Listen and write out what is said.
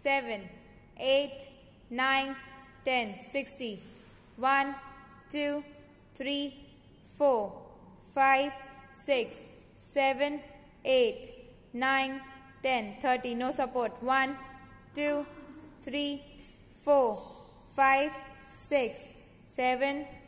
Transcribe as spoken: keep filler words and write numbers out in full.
seven, eight, nine, ten. sixty. one, two, three, four, five, six, seven, eight, nine, ten. thirty. No support. one, two, three, four, five, six, seven,